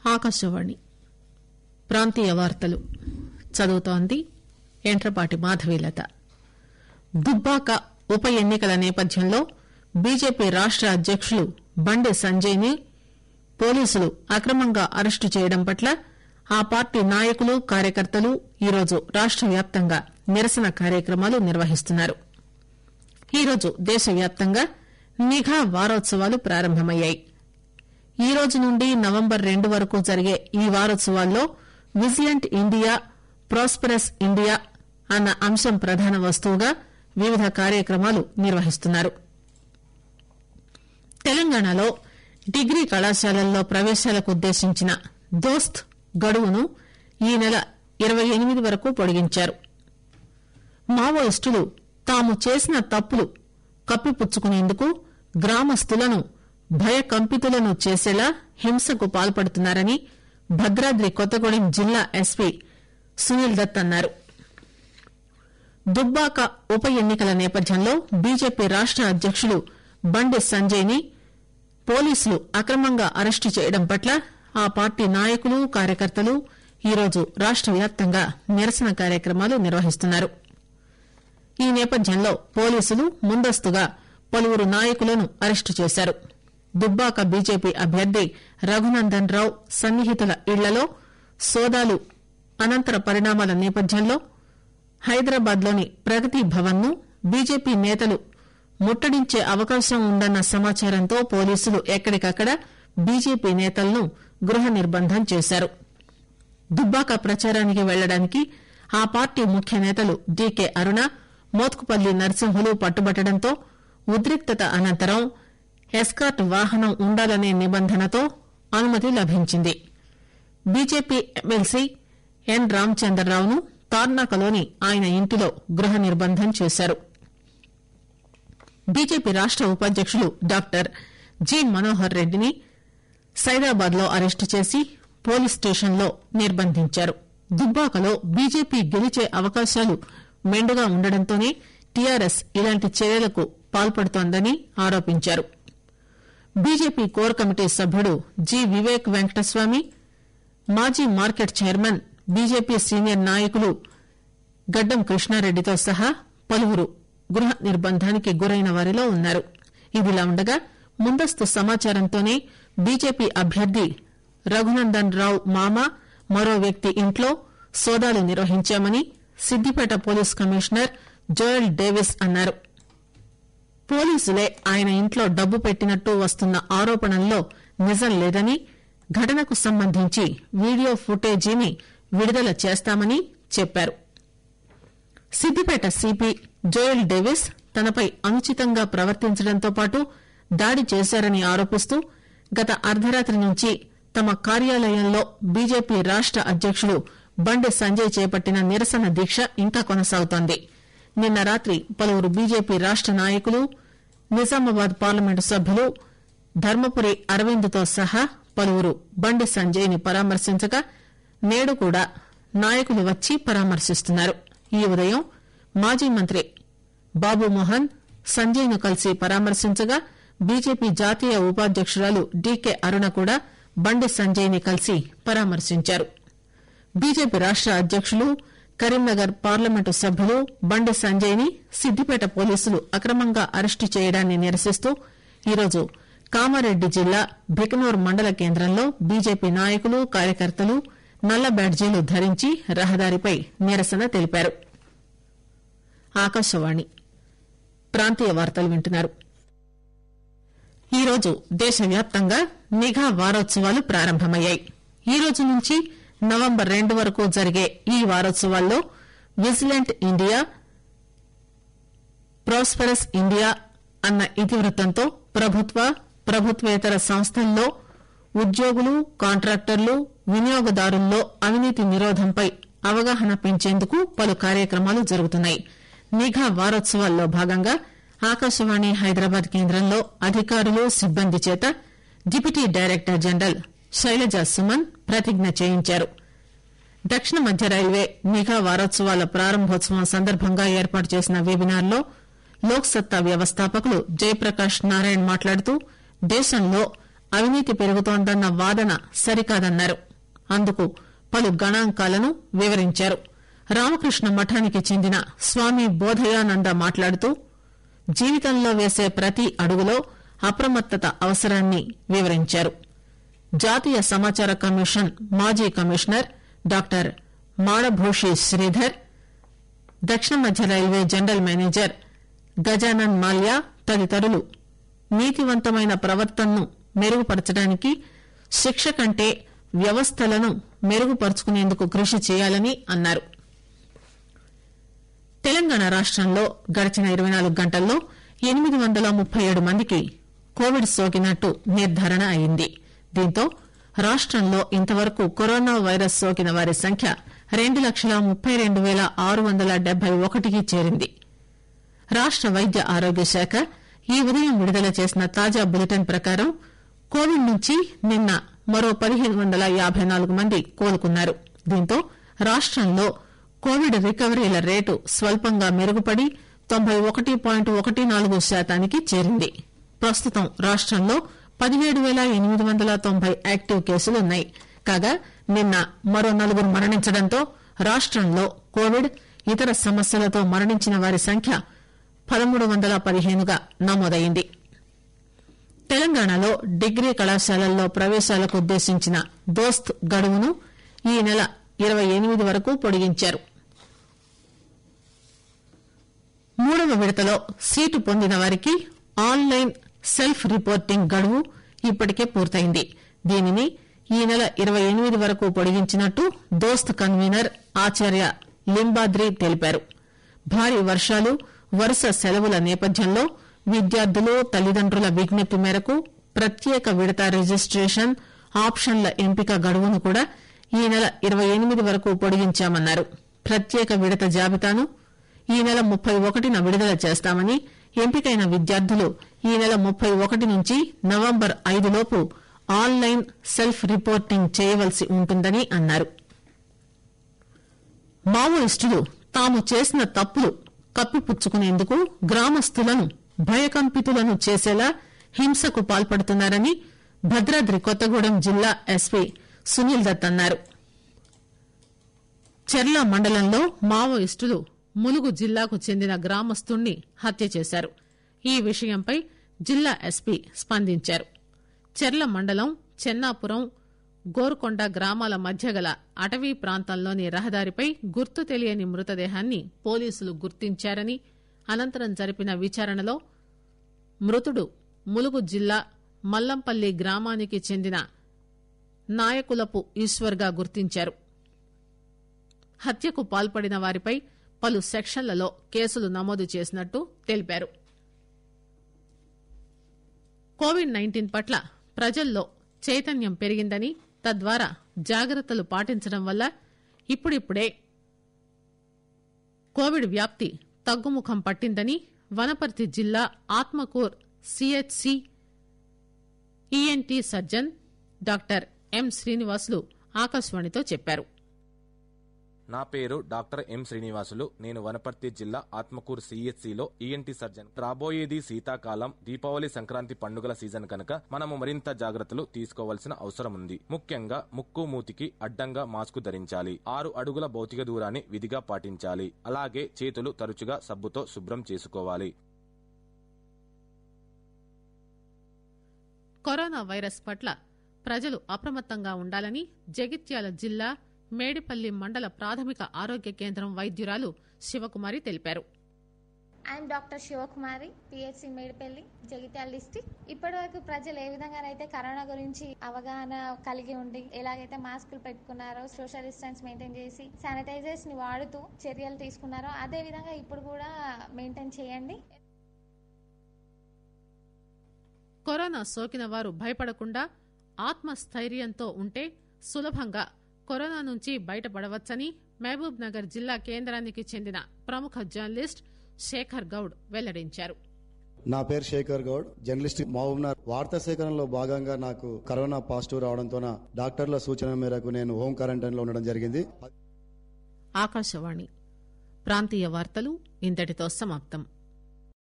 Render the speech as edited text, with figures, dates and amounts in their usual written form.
ఆకాశవాణి ప్రాంతీయ వార్తలు చదువుతోంది ఎంట్రపాటి మాధవీలత. దుబ్బాక ఉప ఎన్నికల నేపథ్యంలో బీజేపీ రాష్ట అధ్యకులు బండి సంజయ్ ని పోలీసులు అక్రమంగా అరెస్టు చేయడం పట్ల ఆ పార్టీ నాయకులు కార్యకర్తలు ఈరోజు రాష్ట వ్యాప్తంగా నిరసన కార్యక్రమాలు నిర్వహిస్తున్నారు. ఈరోజు దేశవ్యాప్తంగా నిఘా వారోత్సవాలు ప్రారంభమయ్యాయి. ఈ రోజు నుండి నవంబర్ 2 వరకు జరిగే ఈ వారోత్సవాల్లో విజిలెంట్ ఇండియా ప్రాస్పరస్ ఇండియా అన్న అంశం ప్రధాన వస్తువుగా వివిధ కార్యక్రమాలు నిర్వహిస్తున్నారు. తెలంగాణలో డిగ్రీ కళాశాలల్లో ప్రవేశాలకు ఉద్దేశించిన దోస్త్ గడువును ఈ నెల 28 వరకు పొడిగించారు. మావోయిస్టులు తాము చేసిన తప్పులు కప్పిపుచ్చుకునేందుకు గ్రామస్తులను భయకంపితులను చేసేలా హింసకు పాల్పడుతున్నారని భద్రాద్రి కొత్తగూడెం జిల్లా ఎస్పీ సునీల్ దత్ అన్నారు. దుబ్బాక ఉప ఎన్నికల నేపథ్యంలో బీజేపీ రాష్ట అధ్యకులు బండి సంజయ్ ని పోలీసులు అక్రమంగా అరెస్టు చేయడం పట్ల ఆ పార్టీ నాయకులు కార్యకర్తలు ఈరోజు రాష్ట వ్యాప్తంగా నిరసన కార్యక్రమాలు నిర్వహిస్తున్నారు. ఈ నేపథ్యంలో పోలీసులు ముందస్తుగా పలువురు నాయకులను అరెస్టు చేశారు. దుబ్బాక బీజేపీ అభ్యర్థి రఘునందన్ రావు సన్నిహితుల ఇళ్లలో సోదాలు అనంతర పరిణామాల నేపథ్యంలో హైదరాబాద్ లోని ప్రగతి భవన్ ను బీజేపీ నేతలు ముట్టడించే అవకాశం ఉందన్న సమాచారంతో పోలీసులు ఎక్కడికక్కడ బీజేపీ నేతలను గృహ నిర్బంధం చేశారు. దుబ్బాక ప్రచారానికి వెళ్లడానికి ఆ పార్టీ ముఖ్య నేతలు డీకే అరుణ, మోత్కుపల్లి నర్సింహులు పట్టుబట్టడంతో ఉద్రిక్తత అనంతరం ఎస్కార్ట్ వాహనం ఉండాలనే నిబంధనతో అనుమతి లభించింది. బీజేపీ ఎమ్మెల్సీ ఎన్ రామచంద్రరావును తార్నాకలోని ఆయన ఇంటిలో గృహ నిర్బంధం చేశారు. బీజేపీ రాష్ట ఉపాధ్యకులు డాక్టర్ జి మనోహర్ రెడ్డిని సైదాబాద్ లో అరెస్టు చేసి పోలీస్ స్టేషన్ లో నిర్బంధించారు. దుబ్బాకలో బీజేపీ గెలిచే అవకాశాలు మెండుగా ఉండడంతోనే టీఆర్ఎస్ ఇలాంటి చర్యలకు పాల్పడుతోందని ఆరోపించారు. బీజేపీ కోర్ కమిటీ సభ్యుడు జి వివేక్ వెంకటస్వామి, మాజీ మార్కెట్ చైర్మన్, బీజేపీ సీనియర్ నాయకులు గడ్డం కృష్ణారెడ్డితో సహా పలువురు గృహ నిర్బంధానికి గురైన వారిలో ఉన్నారు. ఇదిలా ఉండగా ముందస్తు సమాచారంతోనే బీజేపీ అభ్యర్థి రఘునందన్ రావు మామ, మరో వ్యక్తి ఇంట్లో సోదాలు నిర్వహించామని Siddipet police commissioner Joel Davis అన్నారు. పోలీసులే ఆయన ఇంట్లో డబ్బు పెట్టినట్టు వస్తున్న ఆరోపణల్లో నిజం లేదని, ఘటనకు సంబంధించి వీడియో ఫుటేజీని విడుదల చేస్తామని చెప్పారు. సిద్దిపేట సిపి జోయల్ డేవిస్ తనపై అనుచితంగా ప్రవర్తించడంతో పాటు దాడి చేశారని ఆరోపిస్తూ గత అర్ధరాత్రి నుంచి తమ కార్యాలయంలో బీజేపీ రాష్ట అధ్యకులు బండి సంజయ్ చేపట్టిన నిరసన దీక్ష ఇంకా కొనసాగుతోంది. నిన్న రాత్రి పలువురు బీజేపీ రాష్ట నాయకులు, నిజామాబాద్ పార్లమెంటు సభ్యులు ధర్మపురి అరవింద్ తో సహా పలువురు బండి సంజయ్ ని పరామర్శించగా నేడు కూడా నాయకులు వచ్చి పరామర్శిస్తున్నారు. ఈ ఉదయం మాజీ మంత్రి బాబుమోహన్ సంజయ్ ను కలిసి పరామర్శించగా బీజేపీ జాతీయ ఉపాధ్యకురాలు డీకే అరుణ కూడా బండి సంజయ్ ని కలిసి పరామర్శించారు. బీజేపీ రాష్ట అధ్యకులు, కరీంనగర్ పార్లమెంటు సభ్యులు బండి సంజయ్ ని సిద్దిపేట పోలీసులు అక్రమంగా అరెస్టు చేయడాన్ని నిరసిస్తూ ఈరోజు కామారెడ్డి జిల్లా భికనూర్ మండల కేంద్రంలో బీజేపీ నాయకులు కార్యకర్తలు నల్ల బ్యాడ్జీలు ధరించి రహదారిపై నిరసన తెలిపారు. ఆకాశవాణి ప్రాంతీయ వార్తలు వింటున్నారు. ఈరోజు దేశవ్యాప్తంగా నిఘా వారోత్సవాలు ప్రారంభమయ్యాయి. ఈ రోజు నుంచి నవంబర్ 2 వరకు జరిగే ఈ వారోత్సవాల్లో విజిలెంట్ ఇండియా ప్రాస్పరస్ ఇండియా అన్న ఇతివృత్తంతో ప్రభుత్వ, ప్రభుత్వేతర సంస్థల్లో ఉద్యోగులు, కాంట్రాక్టర్లు, వినియోగదారుల్లో అవినీతి నిరోధంపై అవగాహన పెంచేందుకు పలు కార్యక్రమాలు జరుగుతున్నాయి. నిఘా వారోత్సవాల్లో భాగంగా ఆకాశవాణి హైదరాబాద్ కేంద్రంలో అధికారులు, సిబ్బంది చేత deputy director general Shailaja Suman ప్రతిజ్ఞ చేయించారు. దక్షిణ మధ్య రైల్వే నిఘా వారోత్సవాల ప్రారంభోత్సవం సందర్భంగా ఏర్పాటు చేసిన వెబినార్ లో లోక్ సత్తా వ్యవస్థాపకులు జయప్రకాష్ నారాయణ్ మాట్లాడుతూ దేశంలో అవినీతి పెరుగుతోందన్న వాదన సరికాదన్నారు. అందుకు పలు గణాంకాలను వివరించారు. రామకృష్ణ మఠానికి చెందిన స్వామి బోధయానంద మాట్లాడుతూ జీవితంలో వేసే ప్రతి అడుగులో అప్రమత్తత అవసరాన్ని వివరించారు. జాతీయ సమాచార కమిషన్ మాజీ కమిషనర్ డాక్టర్ మాడభూషి శ్రీధర్, దక్షిణ మధ్య railway general manager Gajanan Mallya తదితరులు నీతివంతమైన ప్రవర్తనను మెరుగుపరచడానికి శిక్ష కంటే వ్యవస్థలను మెరుగుపరుచుకునేందుకు కృషి చేయాలని అన్నారు. తెలంగాణ రాష్టంలో గడిచిన 24 గంటల్లో 837 మందికి కోవిడ్ సోకినట్టు నిర్ధారణ అయింది. దీంతో రాష్టంలో ఇంతవరకు కరోనా వైరస్ సోకిన వారి సంఖ్య 2,32,671కి చేరింది. రాష్ట వైద్య ఆరోగ్య శాఖ ఈ ఉదయం విడుదల చేసిన తాజా బులెటిన్ ప్రకారం కోవిడ్ నుంచి నిన్న మరో 1,554 మంది కోలుకున్నారు. దీంతో రాష్టంలో కోవిడ్ రికవరీల రేటు స్వల్పంగా మెరుగుపడి 91.14% చేరింది. ప్రస్తుతం రాష్టంలో 17,890 యాక్టివ్ కేసులున్నాయి. కాగా నిన్న మరో 4 మరణించడంతో రాష్టంలో కోవిడ్ ఇతర సమస్యలతో మరణించిన వారి సంఖ్య 1,315గా నమోదైంది. తెలంగాణలో డిగ్రీ కళాశాలల్లో ప్రవేశాలకు ఉద్దేశించిన దోస్త్ గడువును ఈ నెల 28 వరకు పొడిగించారు. 3వ విడతలో సీటు పొందిన వారికి ఆన్లైన్ సెల్ఫ్ రిపోర్టింగ్ గడువు ఇప్పటికే పూర్తయింది. దీనిని ఈ నెల 28 వరకు పొడిగించినట్టు దోస్త్ కన్వీనర్ ఆచార్య లింబాద్రి తెలిపారు. భారీ వర్షాలు, వరుస సెలవుల నేపథ్యంలో విద్యార్థులు, తల్లిదండ్రుల విజ్ఞప్తి మేరకు ప్రత్యేక విడత రిజిస్టేషన్ ఆప్షన్ల ఎంపిక గడువును కూడా ఈ నెల 28 వరకు పొడిగించామన్నారు. ప్రత్యేక విడత జాబితాను ఈ నెల 31న విడుదల చేస్తామని, ఎంపికైన విద్యార్థులు ఈ నెల 31 నుంచి నవంబర్ 5 లోపు ఆన్లైన్ సెల్ఫ్ రిపోర్టింగ్ చేయవలసి ఉంటుందని అన్నారు. మావోయిస్టులు తాము చేసిన తప్పులు కప్పిపుచ్చుకునేందుకు గ్రామస్తులను భయకంపితులను చేసేలా హింసకు పాల్పడుతున్నారని భద్రాద్రి కొత్తగూడెం జిల్లా ఎస్పీ సునీల్ దత్ అన్నారు. చెర్ల మండలంలో మావోయిస్టులు ములుగు జిల్లాకు చెందిన గ్రామస్తుణ్ణి హత్య చేశారు. ఈ విషయంపై జిల్లా ఎస్పీ స్పందించారు. చెర్ల మండలం చెన్నాపురం, గోర్కొండ గ్రామాల మధ్య గల అటవీ ప్రాంతంలోని రహదారిపై గుర్తు తెలియని మృతదేహాన్ని పోలీసులు గుర్తించారని, అనంతరం జరిపిన విచారణలో మృతుడు ములుగు జిల్లా మల్లంపల్లి గ్రామానికి చెందిన నాయకులపు ఈశ్వర్గా గుర్తించారు. హత్యకు పాల్పడిన వారిపై పలు సెక్షన్లలో కేసులు నమోదు చేసినట్టు తెలిపారు. కోవిడ్-19 పట్ల ప్రజల్లో చైతన్యం పెరిగిందని, తద్వారా జాగ్రత్తలు పాటించడం వల్ల ఇప్పుడిప్పుడే కోవిడ్ వ్యాప్తి తగ్గుముఖం పట్టిందని వనపర్తి జిల్లా Atmakur CHC ENT surgeon doctor M Srinivasulu ఆకాశవాణితో చెప్పారు. నా పేరు డాక్టర్ ఎం శ్రీనివాసులు. నేను వనపర్తి జిల్లా ఆత్మకూరు సిహెచ్సిలో ఈఎన్టీ సర్జన్. రాబోయేది శీతాకాలం, దీపావళి, సంక్రాంతి పండుగల సీజన్ కనుక మనము మరింత జాగ్రత్తలు తీసుకోవాల్సిన అవసరం ఉంది. ముఖ్యంగా ముక్కు, మూతికి అడ్డంగా మాస్కు ధరించాలి. 6 అడుగుల భౌతిక దూరాన్ని విధిగా పాటించాలి. అలాగే చేతులు తరచుగా సబ్బుతో శుభ్రం చేసుకోవాలి. కరోనా వైరస్ పట్ల ప్రజలు అప్రమత్తంగా ఉండాలని జగిత్యాల జిల్లా మేడిపల్లి మండల ప్రాథమిక ఆరోగ్య కేంద్రం వైద్యురాలు శివకుమారి తెలిపారు. I am doctor Sivakumari, PHC Medipalli, Jagtial district. ఇప్పటి వరకు ప్రజలు ఏ విధంగానైతే కరోనా గురించి అవగాహన కలిగి ఉండి ఎలాగైతే మాస్కులు పెట్టుకున్నారో, సోషల్ డిస్టెన్స్ మెయింటైన్ చేసి శానిటైజర్స్ ని వాడుతూ చర్యలు తీసుకున్నారో అదే విధంగా ఇప్పుడు కూడా మెయింటైన్ చేయండి. కరోనా సోకిన వారు భయపడకుండా ఆత్మస్థైర్యంతో ఉంటే సులభంగా కరోనా నుంచి బయటపడవచ్చని మహబూబ్ నగర్ జిల్లా కేంద్రానికి చెందిన ప్రముఖ జర్నలిస్ట్ శేఖర్ గౌడ్ వెల్లడించారు. నా పేరు శేఖర్ గౌడ్, జర్నలిస్ట్, మహబూబ్నగర్. వార్తా సేకరణలో భాగంగా నాకు కరోనా పాజిటివ్ రావడంతో డాక్టర్ల సూచన మేరకు నేను హోం క్వారంటైన్ లో ఉండడం జరిగింది. ఆకాశవాణి ప్రాంతీయ వార్తలు ఇంతటితో సమాప్తం.